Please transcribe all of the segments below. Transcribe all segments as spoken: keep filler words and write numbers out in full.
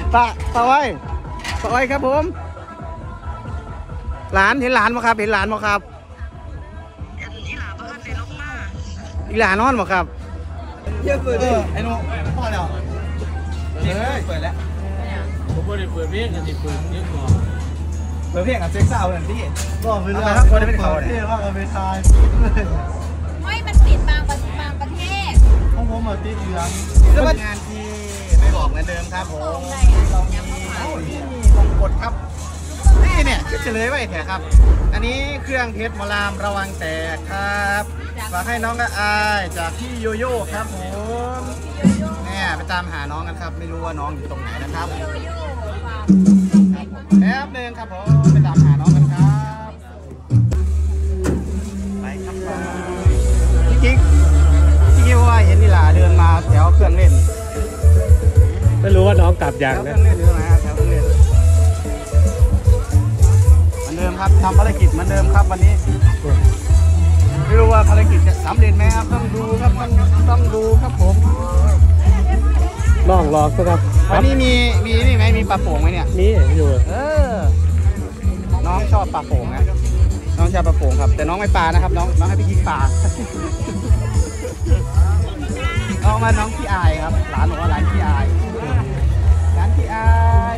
ปะปะอ้อยปะอ้อยครับผมหลานเห็นหลานมั้ครับเห็นหลานมั้ครับอีหลานบ้านในลงมาอีหลานนอนมั้ครับเยอะเปิดดิไอ้นุ่มพอแล้วเฮ้ยเปิดแล้วผมไม่ได้เปิดเพลงกันที่เปิดเยอะกว่าเปิดเพลงกับเซ็กซ์เอาอย่างที่ก็ไม่ได้ครับคนไม่ได้เขาเนี่ยว่ากันไปทายไม่มันติดบางบางประเทศของผมมาติดเหลืองแล้วงานที่ไม่บอกเหมือนเดิมครับผมเรามีมงกฎครับนี่เนี่ยเฉลยไว้แถครับอันนี้เครื่องเพชรมอลามระวังแตกครับฝากให้น้องกระอายจากพี่โยโย่ครับผมเนี่ยไปตามหาน้องกันครับไม่รู้ว่าน้องอยู่ตรงไหนนะครับแป๊บนึงครับผมไปตามหาน้องกันครับไปครับพี่กิ๊กพี่กิ๊กว่าเห็นนี่หล่ะเดินมาแถวเครื่องเล่นไม่รู้ว่าน้องกลับยังนะเครื่องเล่นหรือไงแถวเครื่องเล่นเหมือนเดิมครับทำภารกิจเหมือนเดิมครับวันนี้ไม่รู้ว่าภารกิจจะสำเร็จไหมครับต้องดูครับต้องดูครับผมลองลองสักครับวันนี้มีมีนี่ไหมมีปลาโป่งไหมเนี่ยมีอยู่เออน้องชอบปลาโป่งนะน้องชอบปลาโป่งครับแต่น้องไม่ปลานะครับน้องน้องให้พี่กิ๊กปลาน้องมาน้องขี้อายครับหลานบอกว่าหลานขี้อายหลานขี้อาย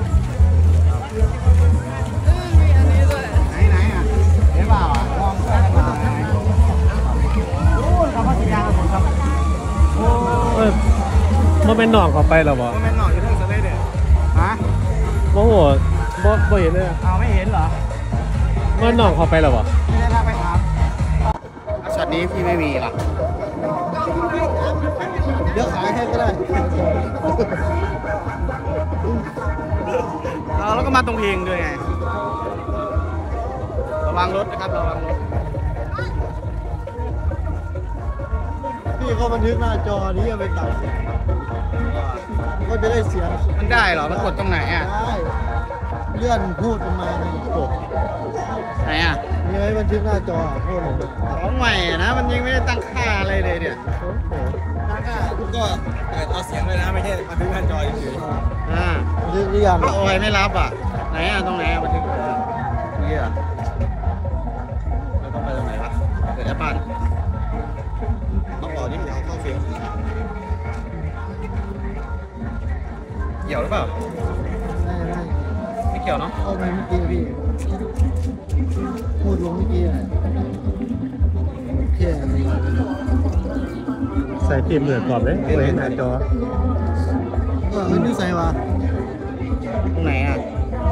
ไหนไหนอ่ะเห็นเปล่าอ่ะลองแค่มาโอ้ยคำว่าสัญญาณผมครับโอ้ยมันเป็นหนองเข้าไปหรอวะมันเป็นหนองอยู่ที่สะเลเด็ดฮะโมโหบ่บ่เห็นเลยเอาไม่เห็นเหรอมันหนองเข้าไปหรอวะไม่ได้ทักไปถามช็อตนี้พี่ไม่มีหรอกเดี๋ยวขายให้ก็ได้เราแล้วก็มาตรงเพลงด้วยไงระวังรถนะครับระวังรถพี่เขาบันทึกหน้าจอนี้เอาไปตัดก็จะได้เสียงมันได้เหรอมันกดตรงไหนอ่ะได้เลื่อนพูดประมาณนี้กดไหนอ่ะมีไว้บันทึกหน้าจอพูดของใหม่นะมันยังไม่ได้ตั้งค่าอะไรเลยเนี่ยตั้งค่าก็เปิดเอาเสียงเลยนะไม่ใช่บันทึกหน้าจอเฉยๆอ่าบันทึกหรือยังก็โอ้ยไม่รับอ่ะไหนอ่ะตรงไหนบันทึกนี่อ่ะเราต้องไปตรงไหนวะเปิดแอปปั้นต้องบอกนี่เอาเข้าเฟรมเกี่ยวหรือเปล่าไม่ไม่ไม่เกี่ยวเนาะเข้าไปเมื่อกี้พี่พูดลงเมื่อกี้ไงแค่นี้ใส่พิมพ์เหมือนกรอบเลยเห็นหน้าจอเออมันดูใส่วะตรงไหนอ่ะ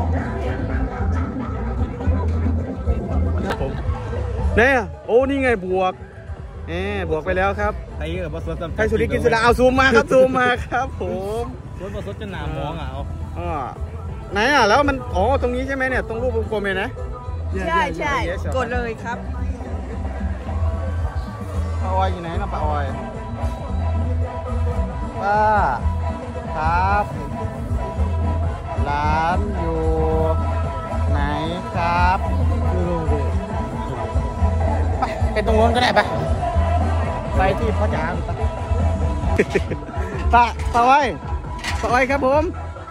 เนี่ยโอ้นี่ไงบวกเอ๊บวกไปแล้วครับไอ้เออบอสไทยสุริกินสุดาเอาซูมมาครับซูมมาครับผมรถบอสจะหนามองอ่ะอ๋อไหนอ่ะแล้วมันอ๋อตรงนี้ใช่ไหมเนี่ยตรงรูปวงกลมเลยนะใช่ใช่กดเลยครับป้าออยอยู่ไหนนะป้าออยป้าครับหลานอยู่ไหนครับไปไปตรงโน้นก็ได้ไปไปที่พ่อจ๋าป้าป้าอ้อยป้าอ้อยครับผม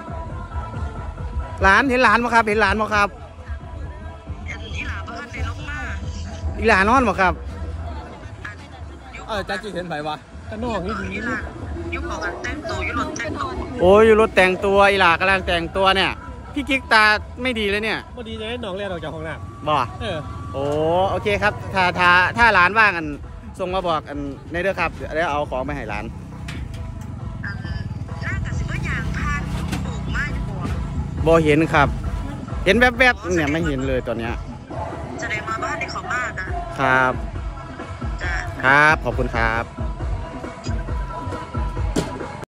หลานเห็นหลานมั้ครับเห็นหลานมั้ครับอีหลานบ้านในลงมาอีหลานนอนมั้ครับเออจ้าจีเห็นไหมวะจะนอกนี่ดียุคของการแต่งตัวยุรถแต่งตัวโอ้ยยุรถแต่งตัวอีหลากำลังแต่งตัวเนี่ยพี่กิ๊กตาไม่ดีเลยเนี่ยพอดีจะให้น้องเรียนออกจากห้องน้ำบ่เออโอ้โอเคครับถ้าถ้าถ้าร้านว่างอันส่งมาบอกอันในเด้อครับเดี๋ยวเอาของไปให้ร้านน่าจะสิบว่ายางพันปลูกมากบ่บ่เห็นครับเห็นแวบๆเนี่ยไม่เห็นเลยตอนเนี้ยจะได้มาบ้านในของบ้านนะครับครับขอบคุณครับ